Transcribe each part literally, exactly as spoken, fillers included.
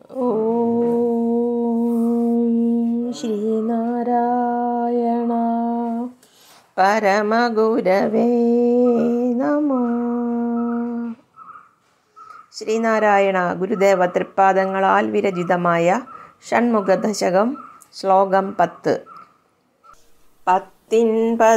ഓം ശ്രീനാരായണ പരമഗുരവേ നമഃ. ശ്രീനാരായണ ഗുരുദേവ തൃപ്പാദങ്ങളാൽ വിരചിതമായ ഷൺമുഖദശകം. ശ്ലോകം പത്ത്. പത്തിൻ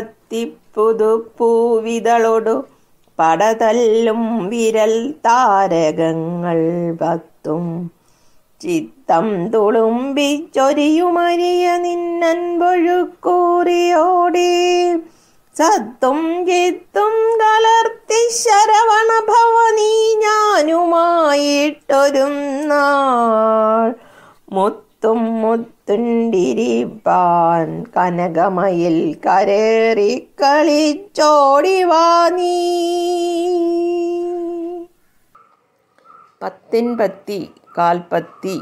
പത്തിപ്പുതുപ്പൂവിതളൊടു പടതല്ലും വിരൽ താരകങ്ങൾ പത്തും ചിത്തം തുളുമ്പിച്ചൊരിയുമരിയ നിന്നൻപൊഴുക്കൂറിയോടെ സത്തും ചിത്തും കലർത്തി ശരവണ ഭവനീ ഞാനുമായിട്ടൊരു നാൾ മുത്തും മുത്തുണ്ടിരിപ്പാൻ കനകമയിൽ കരേറി കളിച്ചോടിവാ നീ. പത്തിൻ പത്തി കാൽപ്പത്തി.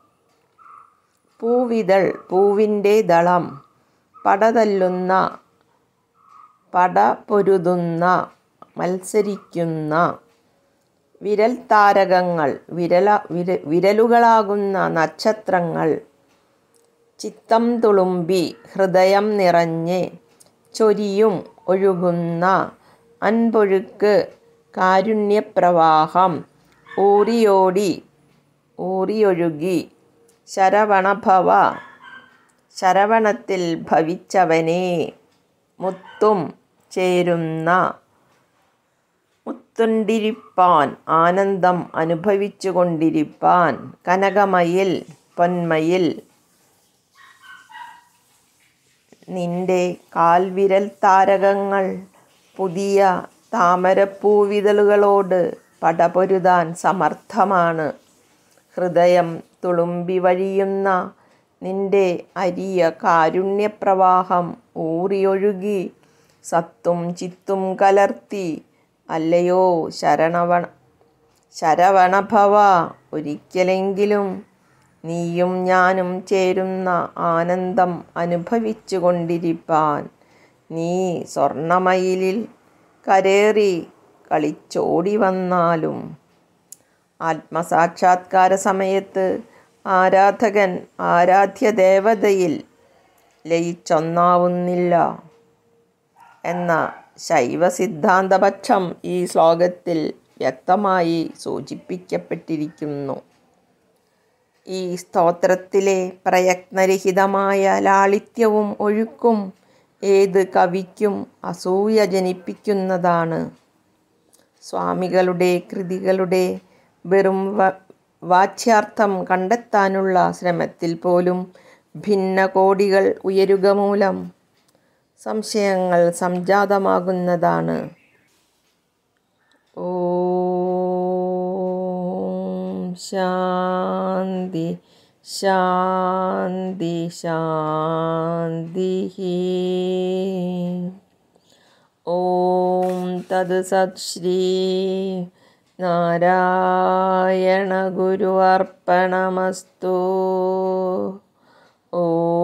പൂവിതൾ പൂവിൻ്റെ ദളം. പടതല്ലുന്ന പട പൊരുതുന്ന മത്സരിക്കുന്ന. വിരൽ താരകങ്ങൾ വിരല വിര വിരലുകളാകുന്ന നക്ഷത്രങ്ങൾ. ചിത്തം തുളുമ്പി ഹൃദയം നിറഞ്ഞ് ചൊരിയും ഒഴുകുന്ന അൻപൊഴുക്ക് കാരുണ്യപ്രവാഹം ഊറിയോടി ഊറിയൊഴുകി. ശരവണഭവ ശരവണത്തിൽ ഭവിച്ചവനെ മുത്തും ചേരുന്ന മുത്തുണ്ടിരിപ്പാൻ ആനന്ദം അനുഭവിച്ചു കൊണ്ടിരിപ്പാൻ കനകമയിൽ പൊന്മയിൽ നിന്റെ കാൽവിരൽ താരകങ്ങൾ പുതിയ താമരപ്പൂവിതളുകളോട് പടപൊരുതാൻ സമർത്ഥമാണ്. ഹൃദയം തുളുമ്പി വഴിയുന്ന നിന്റെ അരിയ കാരുണ്യപ്രവാഹം ഊറിയൊഴുകി സത്തും ചിത്തും കലർത്തി. അല്ലയോ ശരണവണ ശരവണഭവ, ഒരിക്കലെങ്കിലും നീയും ഞാനും ചേരുന്ന ആനന്ദം അനുഭവിച്ചു കൊണ്ടിരിപ്പാൻ നീ സ്വർണമയിലിൽ കരേറി കളിച്ചോടി വന്നാലും ആത്മസാക്ഷാത്കാര സമയത്ത് ആരാധകൻ ആരാധ്യദേവതയിൽ ലയിച്ചൊന്നാവുന്നില്ല എന്ന ശൈവ സിദ്ധാന്തപക്ഷം ഈ ശ്ലോകത്തിൽ വ്യക്തമായി സൂചിപ്പിക്കപ്പെട്ടിരിക്കുന്നു. ഈ സ്തോത്രത്തിലെ പ്രയത്നരഹിതമായ ലാളിത്യവും ഒഴുക്കും ഏത് കവിക്കും അസൂയ ജനിപ്പിക്കുന്നതാണ്. സ്വാമികളുടെ കൃതികളുടെ വെറും വാച്യാർത്ഥം കണ്ടെത്താനുള്ള ശ്രമത്തിൽ പോലും ഭിന്ന കോടികൾ ഉയരുക മൂലം സംശയങ്ങൾ സംജാതമാകുന്നതാണ്. ഓം ശാന്തി ശാന്തി ശാന്തി. ഓം തത് സത് ശ്രീ നാരായണ ഗുരു അർപ്പണമസ്തു. ഓം